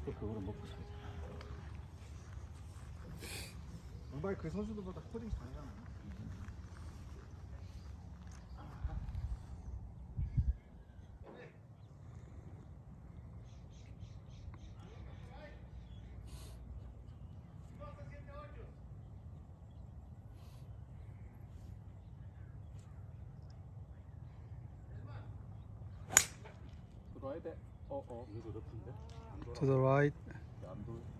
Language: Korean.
또 그거를 먹고 싶어. 양발 그 선수들보다 코딩 잘하잖아. 들어와야 돼. 이거 높은데? To the right. 안 돌.